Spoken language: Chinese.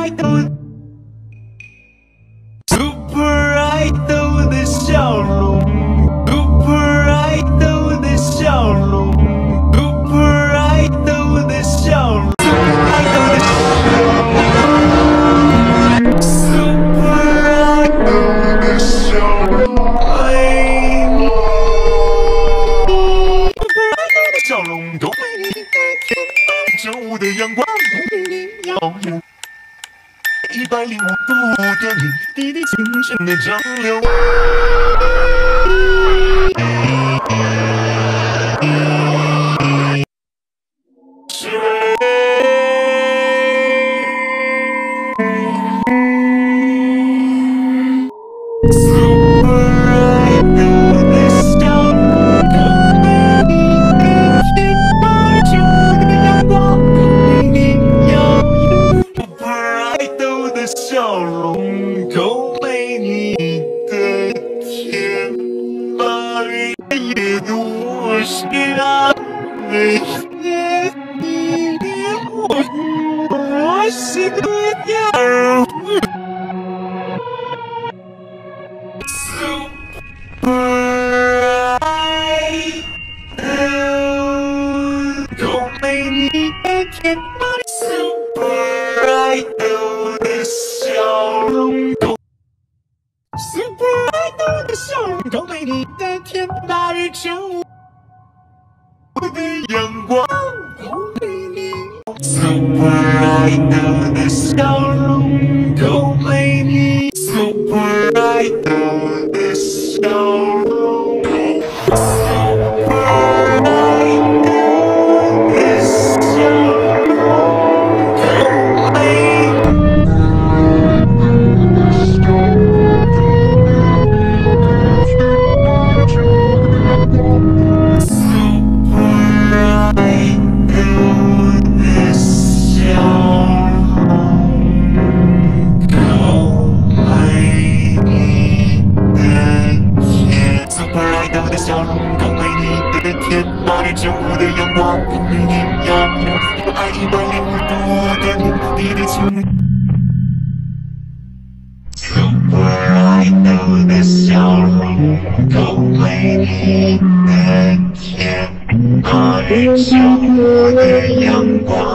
Super idol 的笑容 ，Super idol 的笑容 ，Super idol 的笑容 ，Super idol 的笑容 ，Super idol 的笑容，爱你。Super idol 的笑容，多美丽的天空，正午的阳光不比你耀眼。105度的你，滴滴清晨的蒸馏。Super idol 的笑容，更美丽的天空，正午的阳光不比你耀眼。Super idol 的笑容，够美丽的天，把日夜的我是爱美的你，我是个假如。Super idol，够美丽的天，把 Super idol 的笑容，够 Super idol 的笑容，够美丽的天，把日正午的阳光，够美丽。Super idol 的笑容，够美丽。Super idol 的笑容，够 Super idol 的笑容，够美丽。笑容更美丽的天，那日正午的阳光更美丽呀！一个爱105度的你，滴滴清。Super idol 的笑容更美丽的天，那日正午的阳光。